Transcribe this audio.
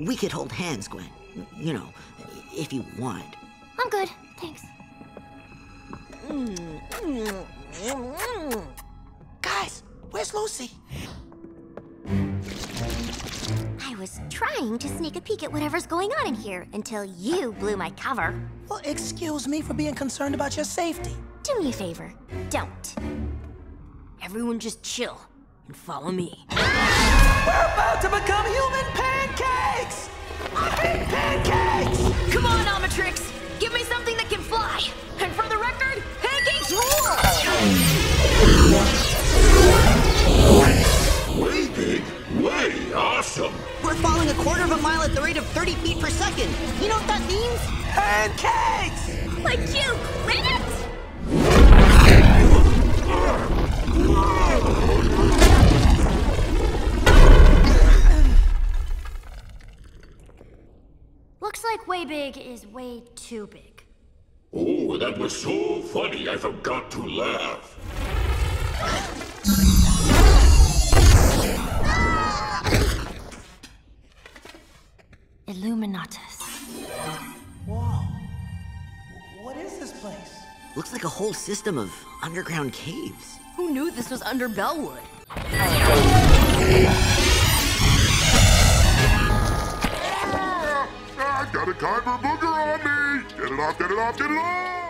We could hold hands, Gwen. You know, if you want. I'm good, thanks. Guys, where's Lucy? I was trying to sneak a peek at whatever's going on in here until you blew my cover. Well, excuse me for being concerned about your safety. Do me a favor, don't. Everyone just chill and follow me. We're about to become human pancakes! I hate pancakes! Come on, Omnitrix! Give me something that can fly! And for the record, pancakes rule! Way big, way awesome! We're falling a quarter of a mile at the rate of 30 feet per second. You know what that means? Pancakes! Like you, Ribbit! Looks like way big is way too big. Oh, that was so funny, I forgot to laugh. Illuminatus. Whoa. What is this place? Looks like a whole system of underground caves. Who knew this was under Bellwood? I got a cardboard booger on me! Get it off, get it off, get it off!